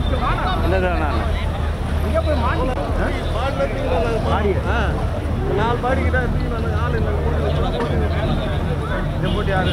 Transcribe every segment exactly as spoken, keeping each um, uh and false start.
என்னதுண்ணா இங்கே போய் மாடி மாடி ஆ நாலு பாடிக்கிட்டா ஆள் இல்லை இதை போட்டு யாரு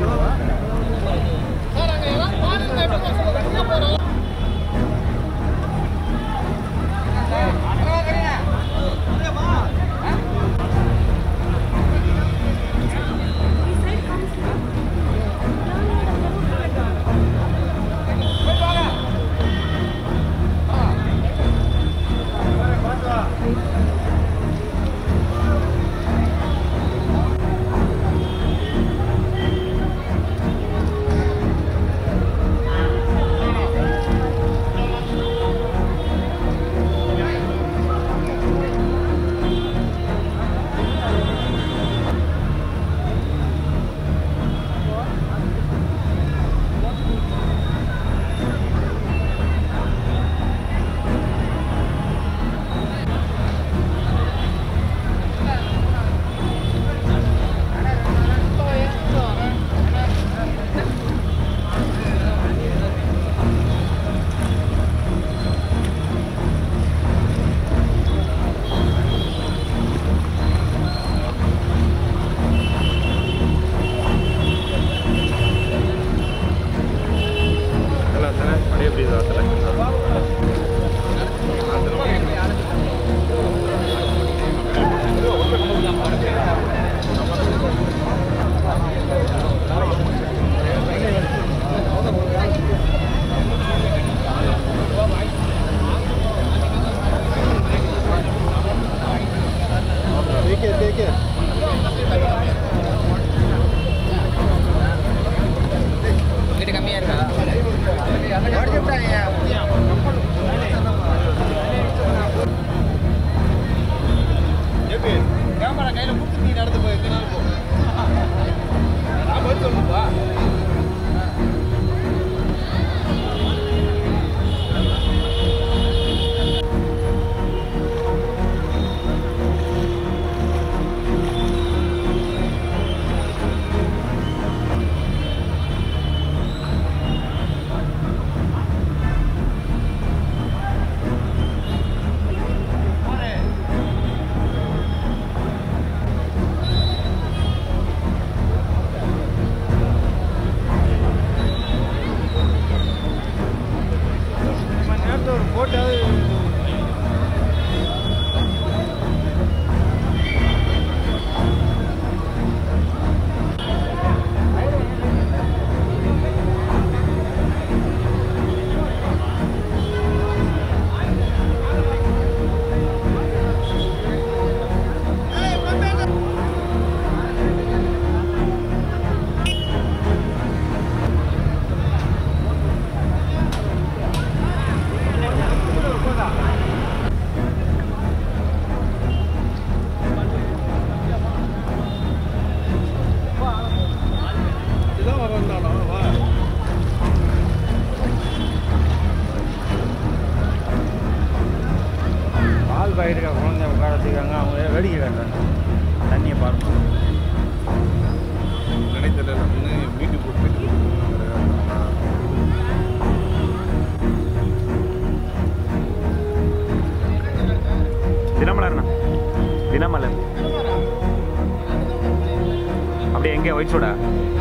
ஒயிட் சோடா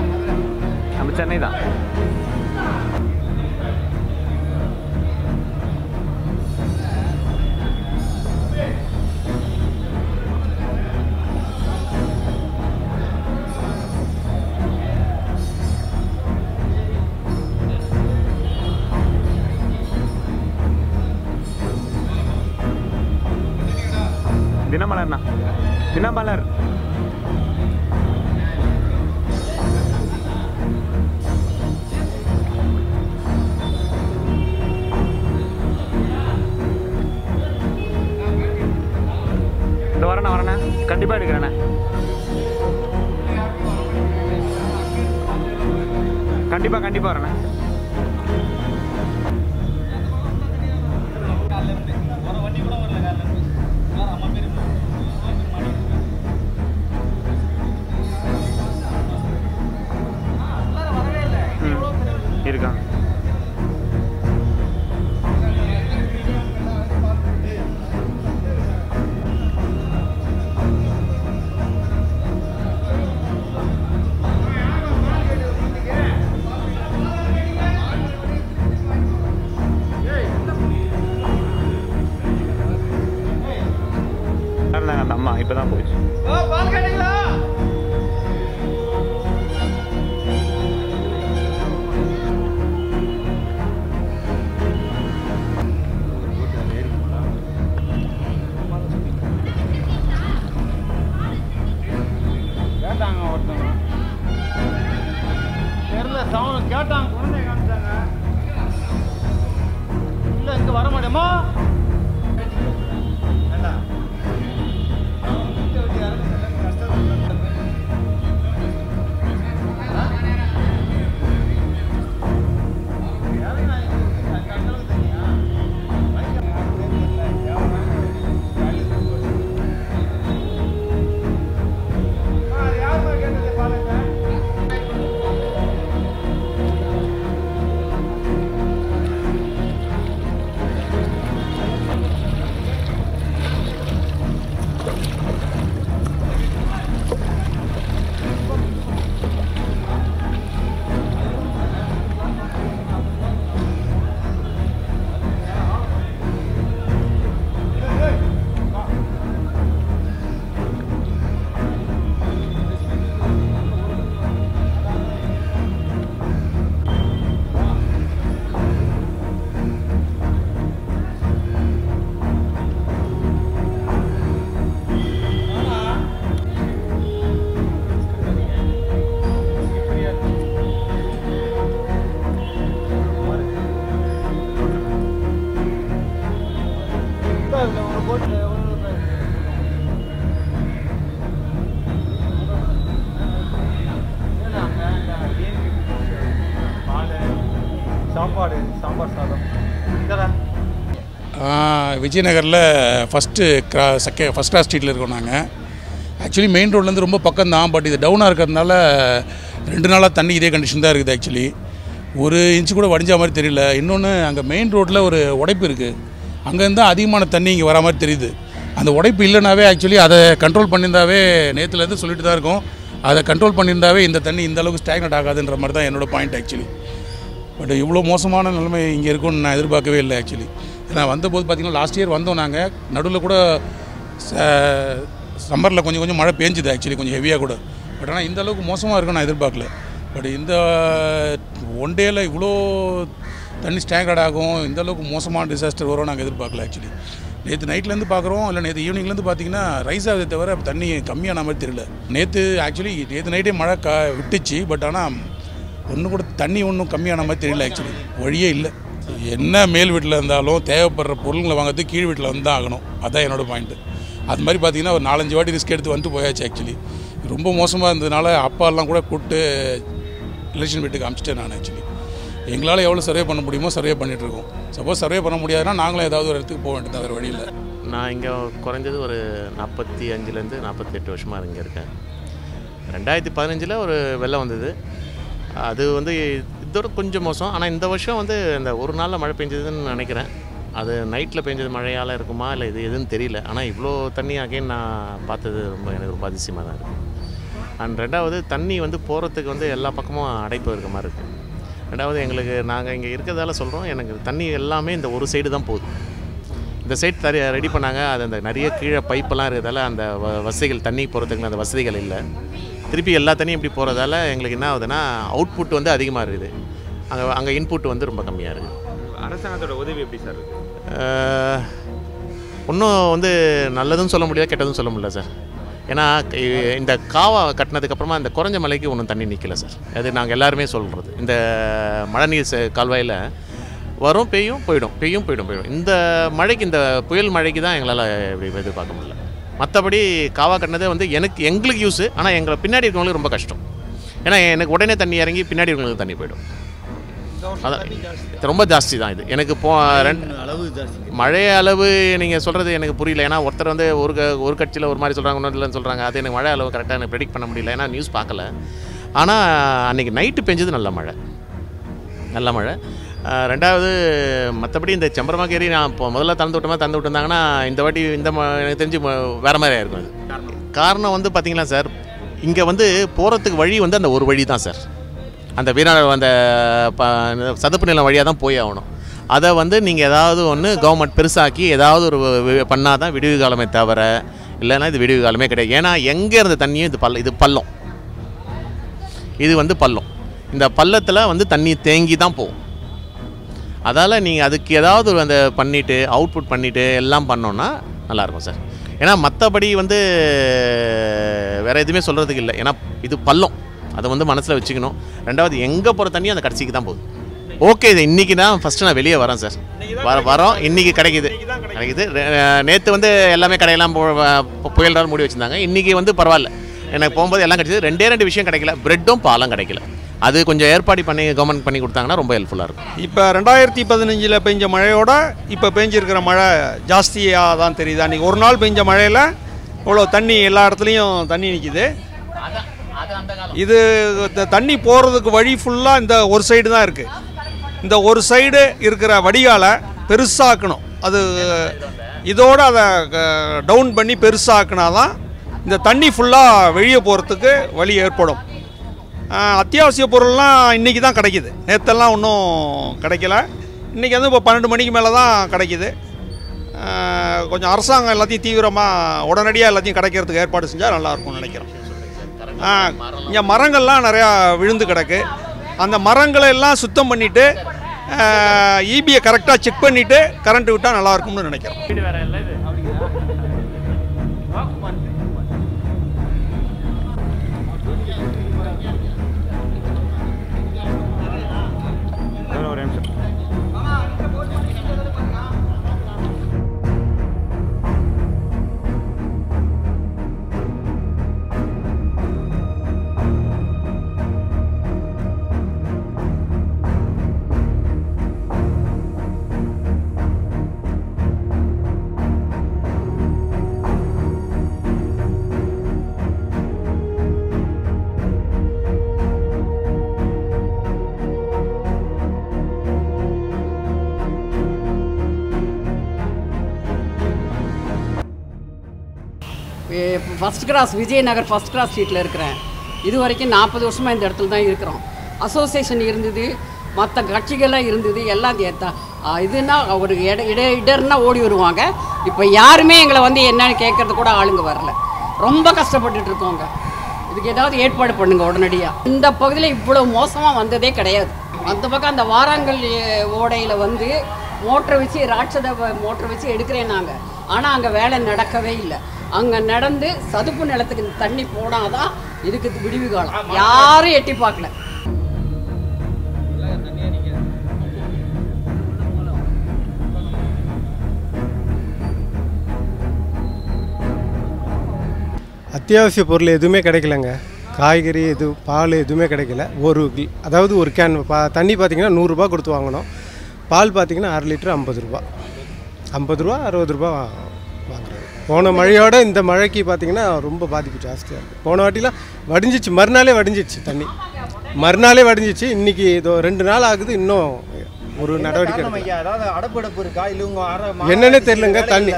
நம்ம சென்னை தான். தினமலர்ண்ணா, தினமலர். இந்த வரேண்ணா வரேண்ணா, கண்டிப்பாக எடுக்கிறேண்ணே, கண்டிப்பாக கண்டிப்பாக வரேண்ணே. இருக்கா இப்போ தான் போயிடுச்சு. கேட்டாங்க ஒருத்தவங்க தெரியல சவுண்ட் கேட்டாங்க குழந்தை காமிச்சாங்க இல்லை இங்கே வர மாட்டேமா வேண்டாம் சாப்பாடு சாம்பார் சாதம் விஜயநகரில் ஃபஸ்ட்டு கிரா செகே ஃபஸ்ட் கிளாஸ் ஸ்ட்ரீட்டில் இருக்கோம் நாங்கள். ஆக்சுவலி மெயின் ரோட்லேருந்து ரொம்ப பக்கம் தான், பட் இது டவுனாக இருக்கிறதுனால ரெண்டு நாளாக தண்ணி இதே கண்டிஷன் தான் இருக்குது. ஆக்சுவலி ஒரு இன்ச்சு கூட வடிஞ்ச மாதிரி தெரியல. இன்னொன்று அங்கே மெயின் ரோட்டில் ஒரு உடைப்பு இருக்குது, அங்கேருந்து தான் அதிகமான தண்ணி இங்கே வர மாதிரி தெரியுது. அந்த உடைப்பு இல்லைனாவே ஆக்சுவலி அதை கண்ட்ரோல் பண்ணியிருந்தாவே நேற்றுலேருந்து சொல்லிட்டு தான் இருக்கோம், அதை கண்ட்ரோல் பண்ணியிருந்தாவே இந்த தண்ணி இந்த அளவுக்கு ஸ்டாக்னட் ஆகாதுன்ற மாதிரி தான் என்னோடய பாயிண்ட் ஆக்சுவலி. பட் இவ்வளோ மோசமான நிலைமை இங்கே இருக்கும்னு நான் எதிர்பார்க்கவே இல்லை ஆக்சுவலி. ஏன்னா வந்தபோது பார்த்திங்கன்னா லாஸ்ட் இயர் வந்தோம் நாங்கள், நடுவில் கூட சம்மரில் கொஞ்சம் கொஞ்சம் மழை பேஞ்சுது ஆக்சுவலி, கொஞ்சம் ஹெவியாக கூட. பட் ஆனால் இந்த அளவுக்கு மோசமாக இருக்குன்னு நான் எதிர்பார்க்கல. பட் இந்த ஒன் டேயில் இவ்வளோ தண்ணி ஸ்டாங்கர்ட் ஆகும், இந்த அளவுக்கு மோசமான டிசாஸ்டர் வரும் நாங்கள் எதிர்பார்க்கல ஆக்சுவலி. நேற்று நைட்லேருந்து பார்க்குறோம், இல்லை நேற்று ஈவினிங்லேருந்து பார்த்தீங்கன்னா ரைஸ் ஆகுதே தவிர தண்ணி கம்மியான மாதிரி தெரியல. நேற்று ஆக்சுவலி நேற்று நைட்டே மழை கா விட்டுச்சு, பட் ஆனால் ஒன்றும் கூட தண்ணி ஒன்றும் கம்மியான மாதிரி தெரியல ஆக்சுவலி. வழியே இல்லை. என்ன மேல் வீட்டில் இருந்தாலும் தேவைப்படுற பொருள்களை வாங்கிறதுக்கு கீழ் வீட்டில் வந்து தான் ஆகணும், அதுதான் என்னோடய பாயிண்ட்டு. அது மாதிரி பார்த்திங்கன்னா ஒரு நாலஞ்சு வாட்டி ரிஸ்க் எடுத்து வந்துட்டு போயாச்சு ஆக்சுவலி. ரொம்ப மோசமாக இருந்ததுனால அப்பாலாம் கூட கூப்பிட்டு ரிலேஷன் வீட்டுக்கு அனுப்பிச்சிட்டேன் நான் ஆக்சுவலி. எங்களால் எவ்வளோ சர்வே பண்ண முடியுமோ சர்வே பண்ணிகிட்ருக்கோம். சப்போஸ் சர்வே பண்ண முடியாதுன்னா நாங்களும் ஏதாவது ஒரு இடத்துக்கு போக வேண்டியது, வேறு வழியில். நான் இங்கே குறைஞ்சது ஒரு நாற்பத்தி அஞ்சுலேருந்து நாற்பத்தி எட்டு வருஷமாக இங்கே இருக்கேன். ரெண்டாயிரத்தி பதினஞ்சில் ஒரு வெள்ளம் வந்தது, அது வந்து இதோட கொஞ்சம் மோசம். ஆனால் இந்த வருஷம் வந்து இந்த ஒரு நாளில் மழை பெஞ்சதுன்னு நினைக்கிறேன். அது நைட்டில் பெஞ்சது மழையால் இருக்குமா இல்லை இது எதுன்னு தெரியல. ஆனால் இவ்வளோ தண்ணி அகைன் நான் பார்த்தது ரொம்ப எனக்கு ரொம்ப அதிசயமாக தான் இருக்குது. அண்ட் ரெண்டாவது தண்ணி வந்து போகிறதுக்கு வந்து எல்லா பக்கமும் அடைப்பு இருக்க மாதிரி இருக்குது. ரெண்டாவது எங்களுக்கு நாங்கள் இங்கே இருக்கிறதால சொல்கிறோம், எனக்கு தண்ணி எல்லாமே இந்த ஒரு சைடு தான் போகுது. இந்த சைடு தரி ரெடி பண்ணாங்க, அது அந்த நிறைய கீழே பைப்பெல்லாம் இருக்கிறதால அந்த வ வசதிகள் தண்ணி போகிறதுக்கு அந்த வசதிகள் இல்லை. திருப்பி எல்லா தண்ணியும் இப்படி போகிறதால எங்களுக்கு என்ன ஆகுதுன்னா அவுட்புட் வந்து அதிகமாக இருக்குது, அங்கே அங்கே இன்புட் வந்து ரொம்ப கம்மியாக இருக்குது. அரசாங்கத்தோட உதவி எப்படி சார் இருக்குது? ஒன்றும் வந்து நல்லதும் சொல்ல முடியாது, கெட்டதும் சொல்ல முடியல சார். ஏன்னா இந்த காவா கட்டினதுக்கப்புறமா இந்த குறைஞ்ச மலைக்கு ஒன்றும் தண்ணி நிற்கலை சார். அது நாங்கள் எல்லாருமே சொல்கிறது. இந்த மழைநீர் கால்வாயில் வரும், பெய்யும் போயிடும், பெய்யும் போயிடும் போயிடும் இந்த மழைக்கு, இந்த புயல் மழைக்கு தான் எங்களால் இப்படி எதிர்பார்க்க முடியல. மற்றபடி காவா கட்டினதே வந்து எனக்கு எங்களுக்கு யூஸு, ஆனால் எங்களை பின்னாடி இருக்கவங்களுக்கு ரொம்ப கஷ்டம். ஏன்னா எனக்கு உடனே தண்ணி இறங்கி பின்னாடி இருக்கவங்களுக்கு தண்ணி போயிடும். அதான் ரொம்ப ஜாஸ்தி தான் இது. எனக்கு போ ரெண்டு அளவு ஜாஸ்தி மழை அளவு நீங்கள் சொல்கிறது எனக்கு புரியல. ஏன்னா ஒருத்தர் வந்து ஒரு க ஒரு கட்சியில் ஒரு மாதிரி சொல்கிறாங்க, இன்னொரு இல்லைன்னு சொல்கிறாங்க. அது எனக்கு மழை அளவு கரெக்டாக எனக்கு ப்ரெடிக்ட் பண்ண முடியல, ஏன்னா நியூஸ் பார்க்கல. ஆனால் அன்றைக்கி நைட்டு பெஞ்சது நல்ல மழை, நல்ல மழை. ரெண்டாவது மற்றபடி இந்த செம்பரமாக்கேரி நான் இப்போ முதல்ல தந்து விட்டோமா தந்து விட்டுருந்தாங்கன்னா இந்த வாட்டி இந்த எனக்கு தெரிஞ்சு வேறு மாதிரி ஆயிருக்கும். அது காரணம் வந்து பார்த்திங்களா சார், இங்கே வந்து போகிறதுக்கு வழி வந்து அந்த ஒரு வழி தான் சார். அந்த வீணா அந்த சதுப்பு நிலம் வழியாக தான் போய் ஆகணும். அதை வந்து நீங்கள் ஏதாவது ஒன்று கவர்மெண்ட் பெருசாக்கி ஏதாவது ஒரு பண்ணால் தான் விடுவி காலமே தவிர இல்லைன்னா இது விடிவு காலமே கிடையாது. ஏன்னா எங்கே இருந்த தண்ணியும் இது பல்ல இது பள்ளம், இது வந்து பள்ளம். இந்த பள்ளத்தில் வந்து தண்ணி தேங்கி தான் போகும். அதால் நீங்கள் அதுக்கு ஏதாவது அந்த பண்ணிவிட்டு அவுட்புட் பண்ணிவிட்டு எல்லாம் பண்ணோன்னா நல்லாயிருக்கும் சார். ஏன்னா மற்றபடி வந்து வேறு எதுவுமே சொல்கிறதுக்கு இல்லை. ஏன்னா இது பள்ளம், அதை வந்து மனசில் வச்சுக்கணும். ரெண்டாவது எங்கே போகிற தண்ணி அந்த கடைசிக்கு தான் போகுது. ஓகே, இது இன்றைக்கி தான் ஃபஸ்ட்டு நான் வெளியே வரேன் சார். வர வரோம் இன்றைக்கி கிடைக்கிது கிடைக்கிது நேற்று வந்து எல்லாமே கடையெல்லாம் புயல்றால் மூடி வச்சுருந்தாங்க. இன்றைக்கி வந்து பரவாயில்ல, எனக்கு போகும்போது எல்லாம் கிடைச்சிது. ரெண்டே ரெண்டு விஷயம் கிடைக்கல, ப்ரெட்டும் பாலும் கிடைக்கல. அது கொஞ்சம் ஏற்பாடு பண்ணி கவர்மெண்ட் பண்ணி கொடுத்தாங்கன்னா ரொம்ப ஹெல்ப்ஃபுல்லாக இருக்கும். இப்போ ரெண்டாயிரத்தி பதினஞ்சில் பெஞ்ச மழையோட இப்போ பெஞ்சிருக்கிற மழை ஜாஸ்தியாக தான் தெரியுது. அன்றைக்கி ஒரு நாள் பெஞ்ச மழையில் இவ்வளோ தண்ணி எல்லா இடத்துலையும் தண்ணி நிற்கிது. இது தண்ணி போகிறதுக்கு வழி ஃபுல்லாக இந்த ஒரு சைடு தான் இருக்குது. இந்த ஒரு சைடு இருக்கிற வடிகாலை பெருசாக்கணும். அது இதோடு அதை டவுன் பண்ணி பெருசாக்கினா தான் இந்த தண்ணி ஃபுல்லாக வெளியே போகிறதுக்கு வழி ஏற்படும். அத்தியாவசிய பொருள்லாம் இன்றைக்கி தான் கிடைக்கிது, நேற்றெல்லாம் ஒன்றும் கிடைக்கல. இன்றைக்கி வந்து இப்போ பன்னெண்டு மணிக்கு மேலே தான் கிடைக்கிது. கொஞ்சம் அரசாங்கம் எல்லாத்தையும் தீவிரமாக உடனடியாக எல்லாத்தையும் கிடைக்கிறதுக்கு ஏற்பாடு செஞ்சால் நல்லாயிருக்கும்னு நினைக்கிறோம். இங்கே மரங்கள்லாம் நிறையா விழுந்து கிடக்கு. அந்த மரங்களை எல்லாம் சுத்தம் பண்ணிவிட்டு ஈபியை கரெக்டாக செக் பண்ணிவிட்டு கரண்ட் விட்டால் நல்லாயிருக்கும்னு நினைக்கிறோம். First cross Vijayanagar first cross ஸ்ட்ரீட்டில் இருக்கிறேன். இது வரைக்கும் நாற்பது வருஷமாக இந்த இடத்துல தான் இருக்கிறோம். அசோசியேஷன் இருந்தது, மற்ற கட்சிகள்லாம் இருந்தது, எல்லாம் ஏற்றா இதுனா ஒரு இட இட இடர்னா ஓடி வருவாங்க. இப்போ யாருமே எங்களை வந்து என்னன்னு கேட்கறது கூட ஆளுங்க வரல. ரொம்ப கஷ்டப்பட்டுட்டு இருக்கோங்க. இதுக்கு ஏதாவது ஏற்பாடு பண்ணுங்க உடனடியாக. இந்த பகுதியில் இவ்வளோ மோசமாக வந்ததே கிடையாது. அந்த பக்கம் அந்த வாராங்கல் ஓடையில் வந்து மோட்டரை வச்சு ராட்சத மோட்டரை வச்சு எடுக்கிறேன் நாங்கள். ஆனால் அங்கே வேலை நடக்கவே இல்லை. அங்கே நடந்து சதுப்பு நிலத்துக்கு தண்ணி போனாதான் இதுக்கு விடிவு காலம். யாரும் எட்டி பார்க்கல. அத்தியாவசிய பொருள் எதுவுமே கிடைக்கலங்க. காய்கறி எது பால் எதுவுமே கிடைக்கல. ஒரு அதாவது ஒரு கேன் பா தண்ணி பார்த்திங்கன்னா நூறுரூபா கொடுத்து வாங்கணும். பால் பார்த்திங்கன்னா அரை லிட்டரு ஐம்பது ரூபா ஐம்பது ரூபா அறுபது ரூபா வாங்குறது. போன மழையோட இந்த மழைக்கு பார்த்திங்கன்னா ரொம்ப பாதிப்பு ஜாஸ்தியாக இருக்குது. போன வாட்டிலாம் வடிஞ்சிச்சு, மறுநாளே வடிஞ்சிச்சு தண்ணி, மறுநாளே வடிஞ்சிச்சு. இன்றைக்கி இதோ ரெண்டு நாள் ஆகுது, இன்னும் ஒரு நடவடிக்கை என்னன்னே தெரியலங்க. தண்ணி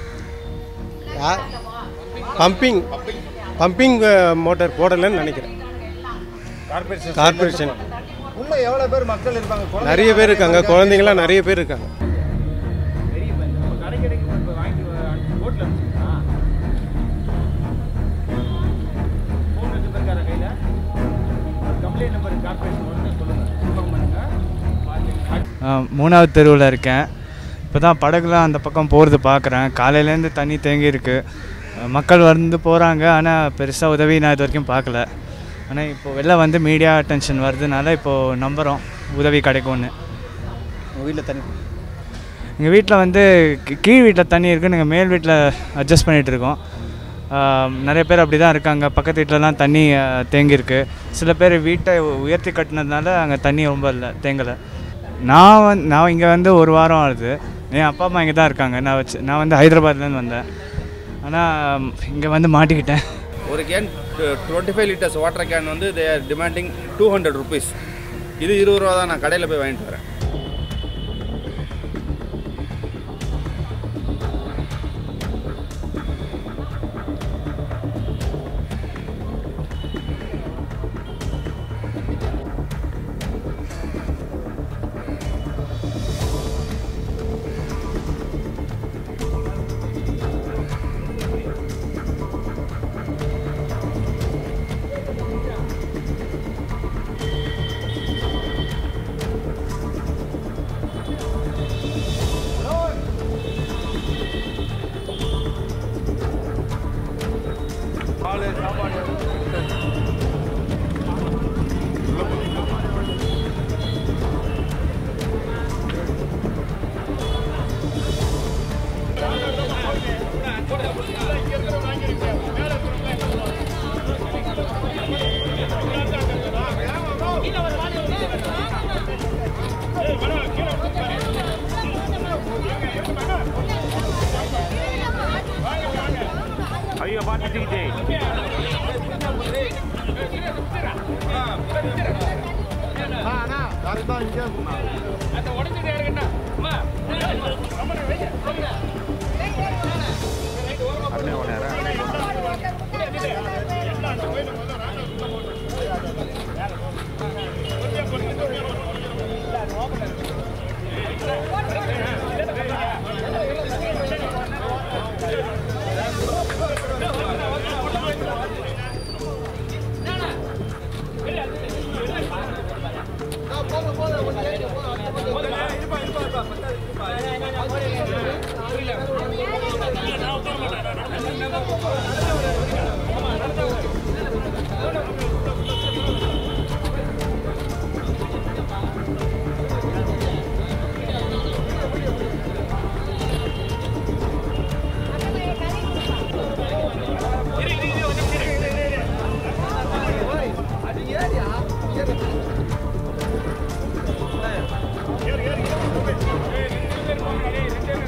பம்பிங் பம்பிங் மோட்டார் போடலைன்னு நினைக்கிறேன். கார்பரேஷன் நிறைய பேர் இருக்காங்க, குழந்தைங்களாம் நிறைய பேர் இருக்காங்க. மூணாவது தெருவில் இருக்கேன். இப்போ தான் படகுலாம் அந்த பக்கம் போகிறது பார்க்குறேன். காலையிலேருந்து தண்ணி தேங்கி இருக்குது. மக்கள் வந்து போகிறாங்க, ஆனால் பெருசாக உதவி நான் இது வரைக்கும் பார்க்கல. ஆனால் இப்போது வெளில வந்து மீடியா அட்டென்ஷன் வருதுனால இப்போது நம்புகிறோம் உதவி கிடைக்கும்னு. உங்கள் வீட்டில் தண்ணி எங்கள் வீட்டில் வந்து கீழ் வீட்டில் தண்ணி இருக்குது, நாங்கள் மேல் வீட்டில் அட்ஜஸ்ட் பண்ணிகிட்டு இருக்கோம். நிறைய பேர் அப்படி தான் இருக்காங்க. பக்கத்து வீட்டிலலாம் தண்ணி தேங்கியிருக்கு. சில பேர் வீட்டை உயர்த்தி கட்டினதுனால அங்கே தண்ணி ரொம்ப இல்லை, தேங்கலை. நான் வந்து நான் இங்கே வந்து ஒரு வாரம் ஆகுது. என் அப்பா அம்மா இங்கே தான் இருக்காங்க. நான் வச்சு நான் வந்து ஹைதராபாத்லேருந்து வந்தேன். ஆனால் இங்கே வந்து மாட்டிக்கிட்டேன். ஒரு can twenty five litres water can வந்து they are demanding two hundred rupees. இது இருபது ரூபா தான். நான் கடையில் போய் வாங்கிட்டு வரேன். பேசிக்கிட்டே Here, here, here.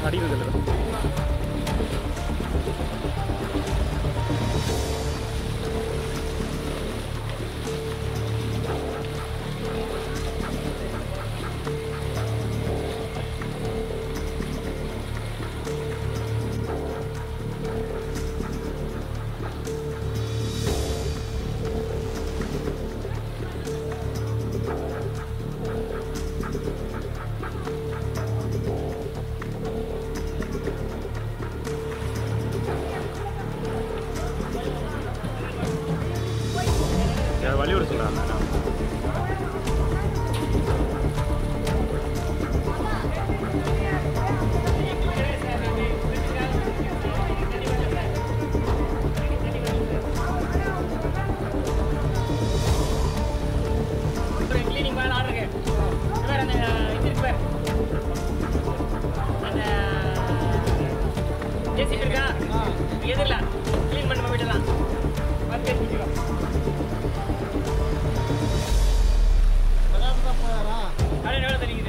அடிக்கிறதில்லை. வழிவிட சொல்கிறாங்க. கிளீனிங் மேலே ஆர்டர் இருக்கு. வேறு அந்த இது இருக்கு பேர் அந்த ஜேசிபி இருக்கா எதிரில் க்ளீன் பண்ணி போயிடலாம். பத்து பேர் அப்படியே எவ்வளோ தெரியுது.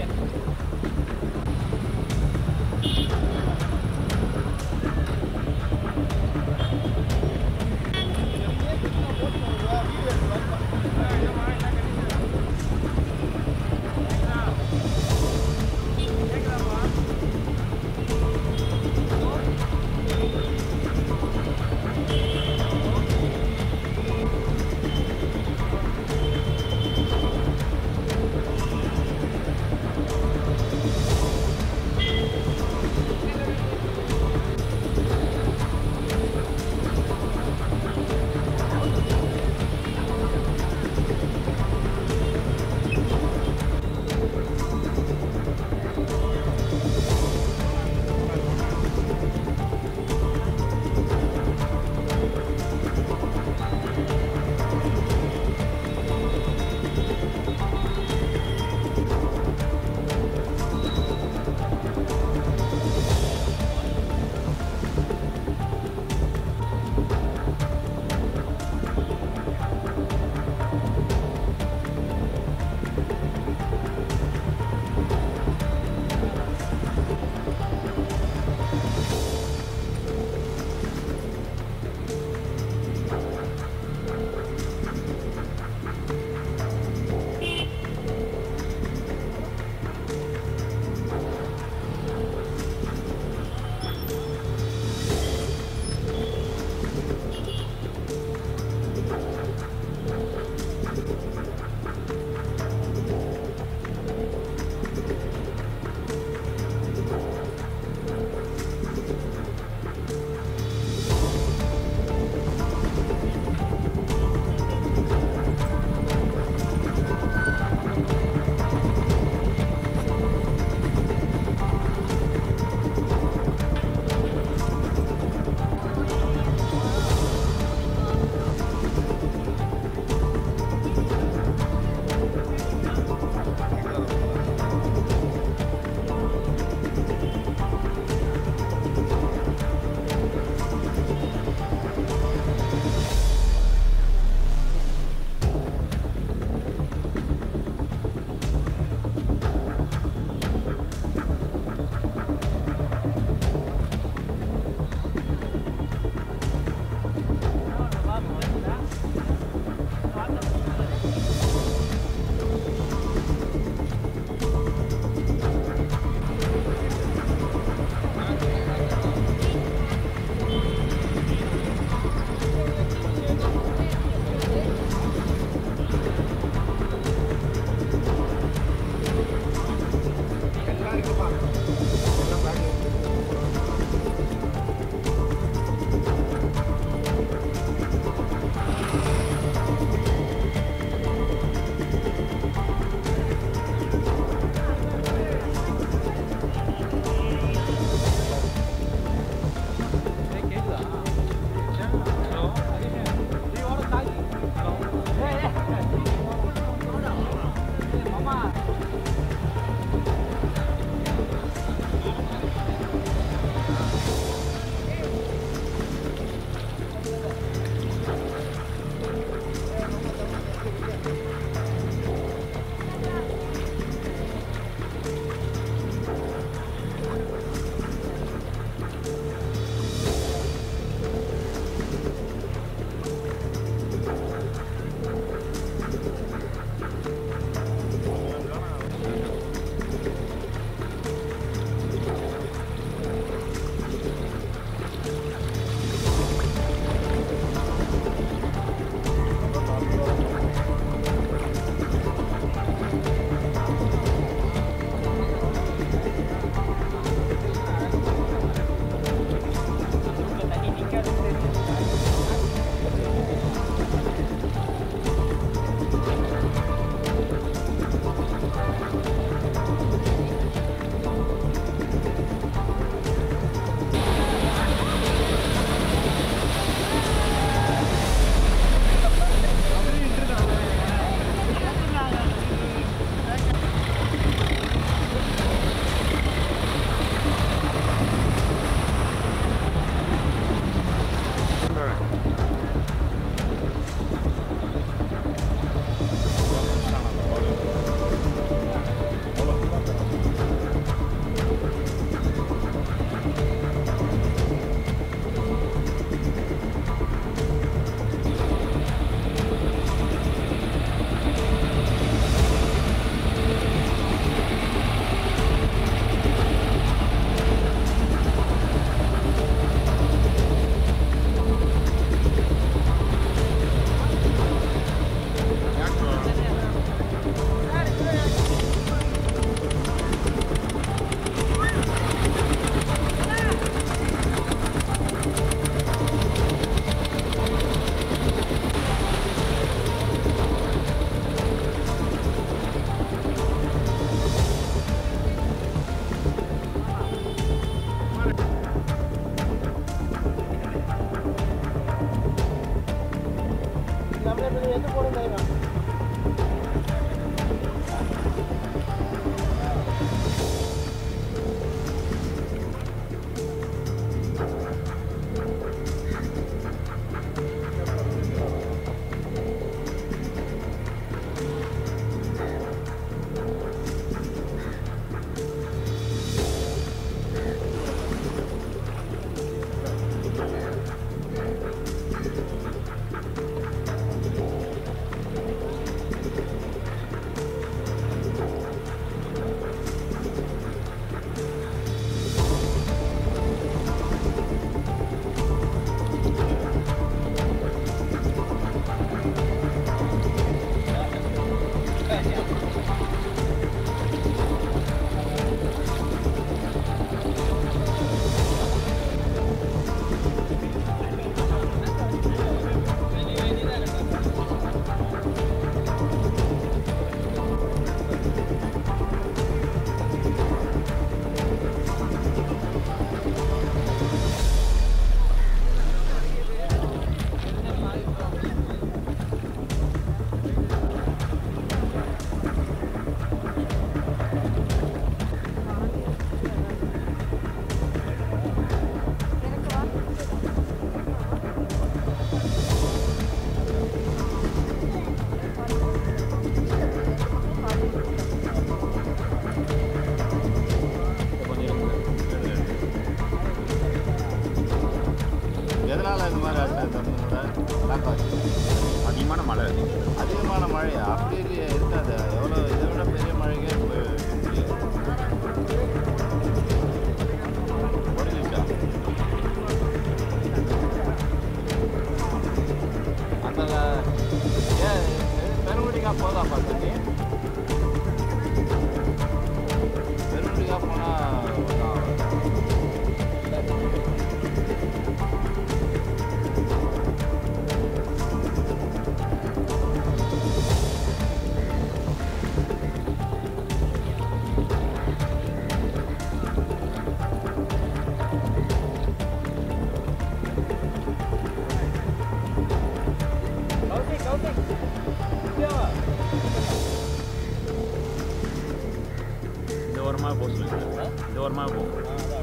இந்த ஓரமாக போகும்.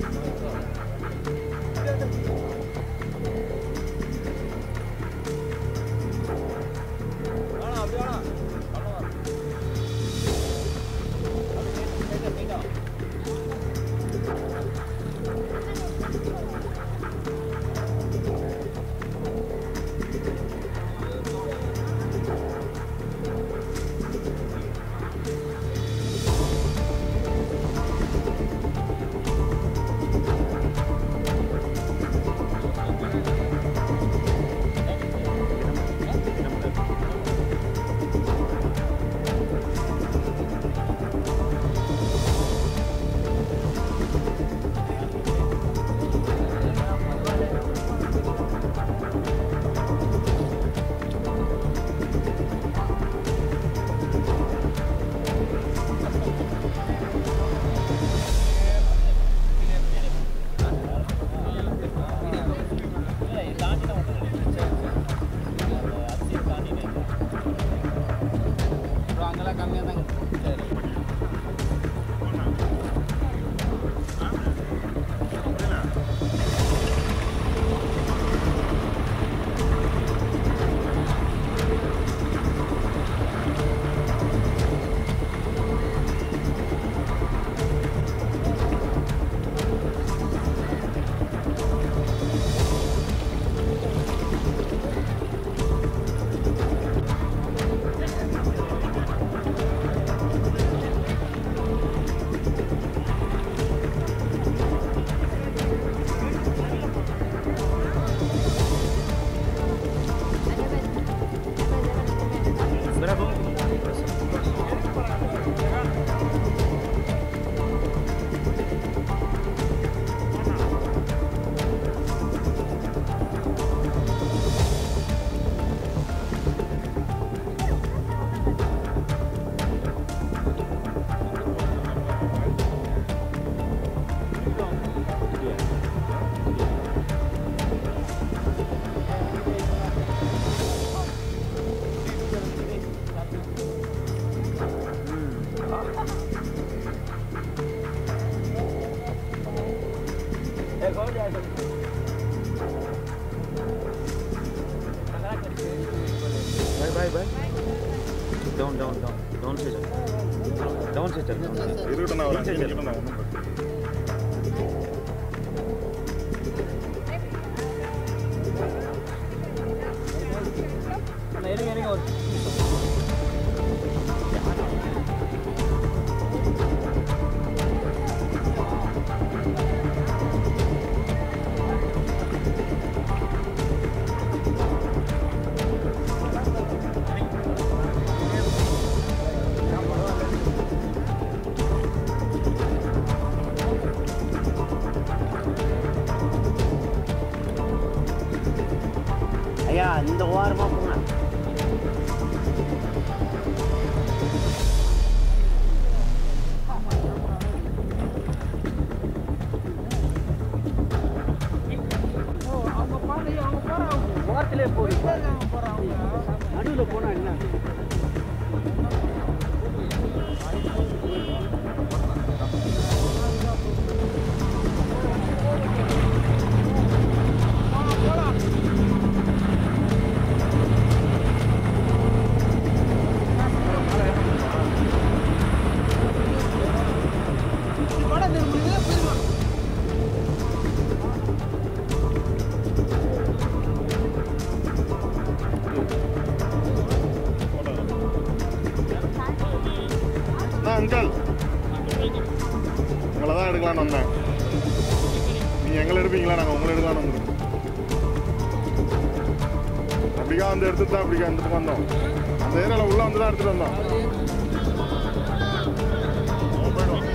Bye bye. Down down down. Down se chal. Down se chal. Irukta na varan. Irukta na varan. Na eringa eringa. ஐயா இந்த ஓரமாக போங்க. அவங்க பாரு அவங்க போகிறாங்க ஓரத்திலே போய் நடுவில் போனால் என்ன அங்கிள் உங்களை தான் எடுக்கலான்னு வந்தேன். நீங்கள் எங்களை எடுப்பீங்களா? நாங்கள் உங்களை எடுக்கலான்னு வந்துருக்கோம். அப்படிக்கா வந்து எடுத்துட்டு தான் அப்படிக்கா எடுத்துட்டு வந்தோம். அந்த ஏரியாவில் உள்ளே வந்து தான் எடுத்துகிட்டு வந்தோம். போயிடுவோம்.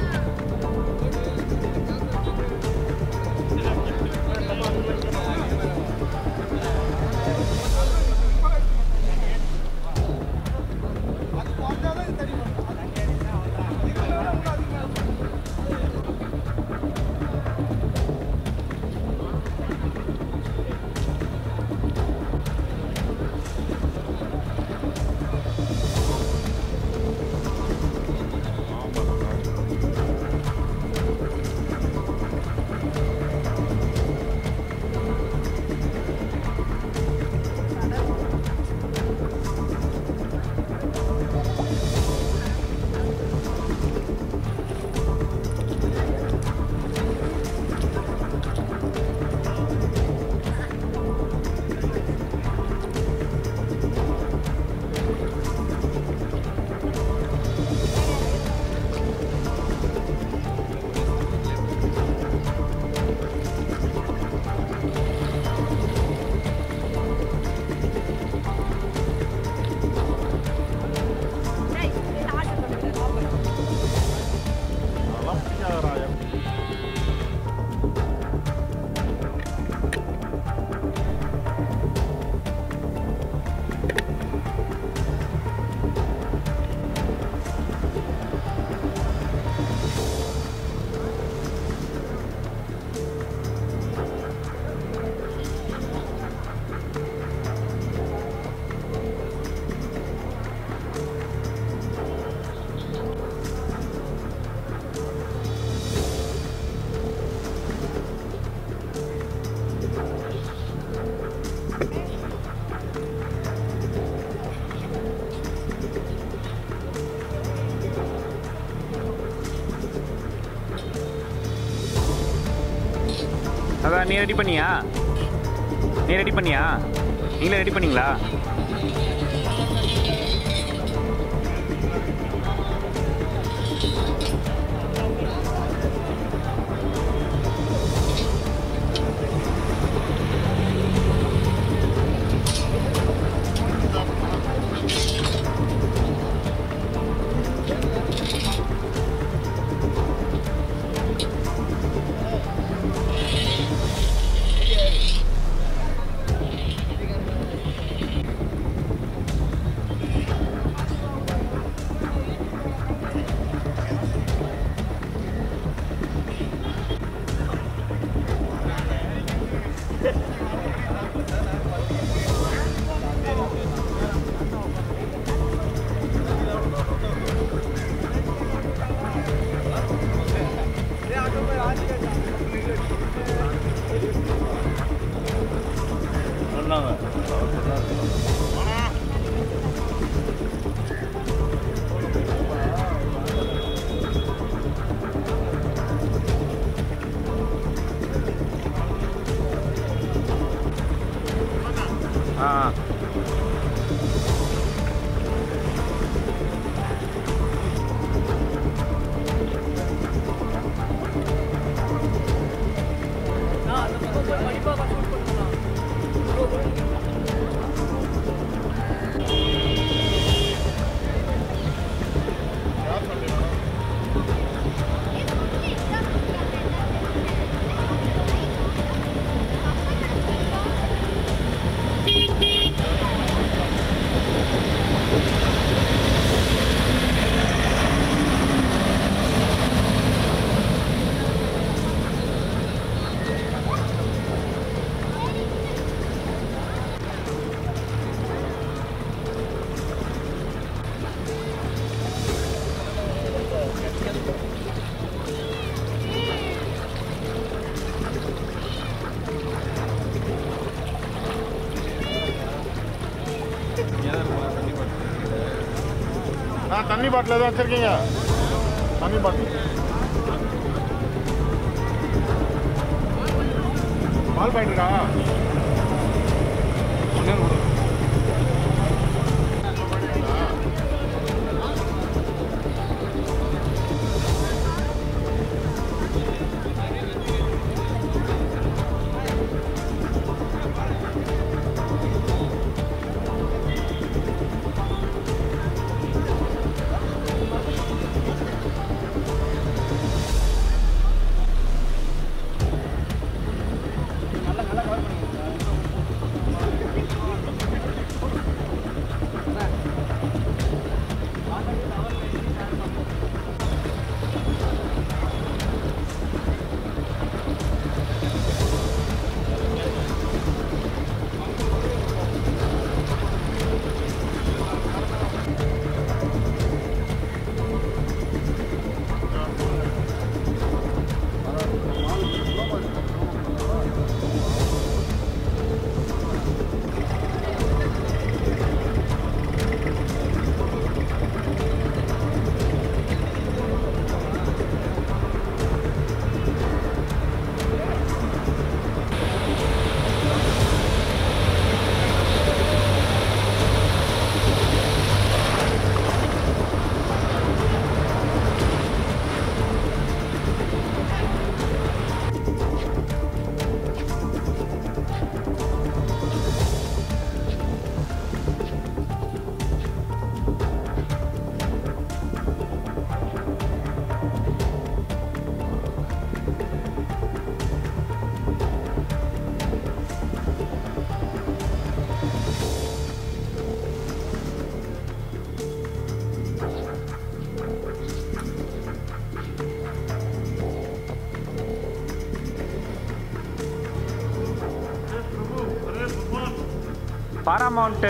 அதான் நீ ரெடி பண்ணியா நீ ரெடி பண்ணியா நீங்களே ரெடி பண்ணீங்களா? ஆ ஆ தண்ணி பாட்டில் எதாவது வச்சுருக்கீங்க? தண்ணி பாட்டில் பால் பாயிண்ட் இருக்கா? பாராமவுண்ட்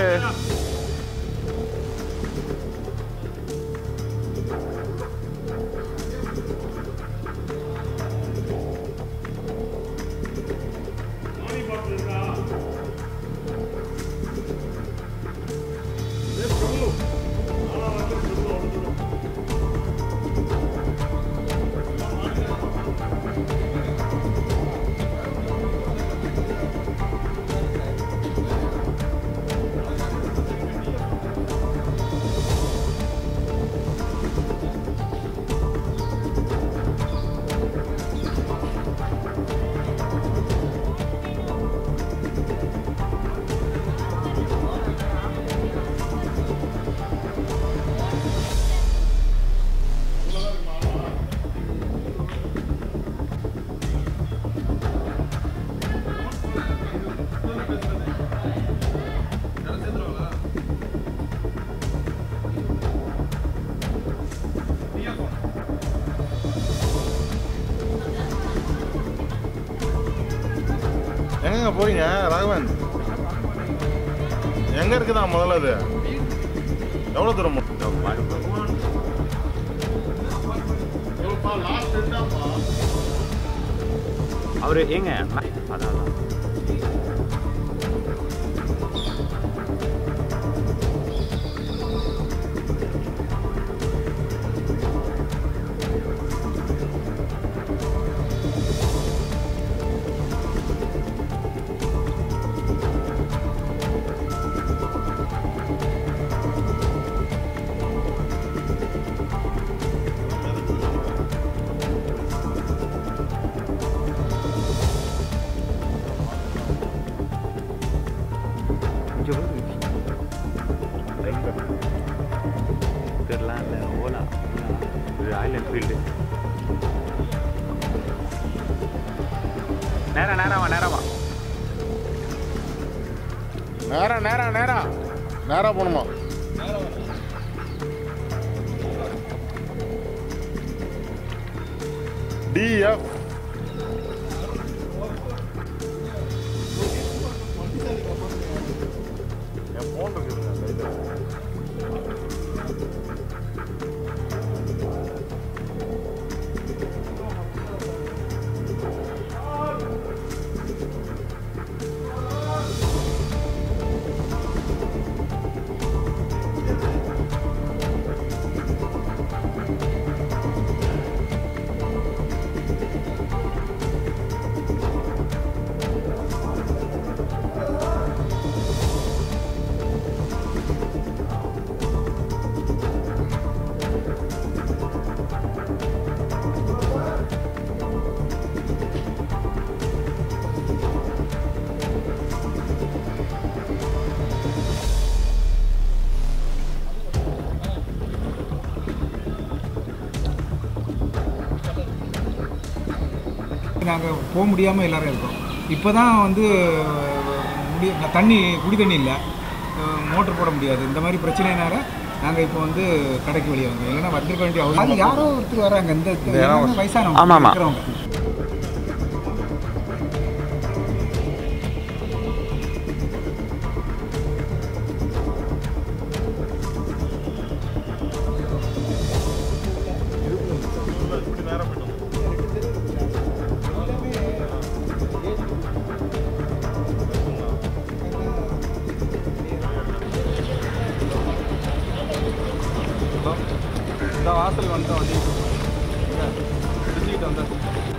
எங்கங்க போறீங்க ராகவன்? எங்க இருக்குதா முதல்ல அது? எவ்வளவு தூரம்? அவரு ஏங்க அதான் தெரியலாம் இல்லை ஓலா ராயல் என்ஃபீல்டு நேரா நேராவா நேராவா நேரா நேரா நேரா நேரா போகணுமா? டிஎஃப் என் ஃபோன் இருக்குதுங்க கையில். நாங்கள் போக முடியாமல் எல்லோரும் இருக்கோம். இப்போ தான் வந்து முடி தண்ணி குடி தண்ணி இல்லை, மோட்டர் போட முடியாது. இந்த மாதிரி பிரச்சனைனால நாங்கள் இப்போ வந்து கடைக்கு வெளியே வந்தோம். இல்லைன்னா வந்திருக்க வேண்டிய அவசியம். யாரோ ஒருத்தர் வராங்க, இந்த வயசானவங்க இருக்கிறவங்க. இந்த வாசல் வந்துட்டோம், வண்டி இடிச்சுக்கிட்டு வந்தேன்.